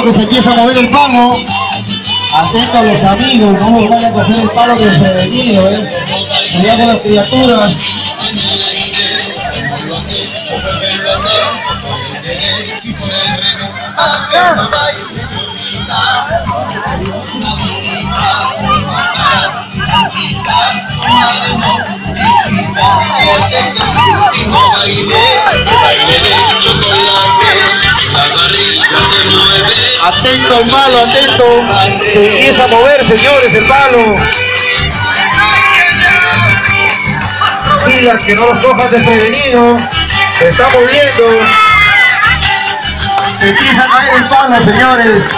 que se empieza a mover el palo. Atento a los amigos, no nos vayan a coger el palo desprevenido, cuidado con las criaturas. Atento el palo, atento. Se empieza a mover, señores, el palo. Pilas que no los cojan desprevenidos. Se está moviendo. Se empieza a caer el palo, señores.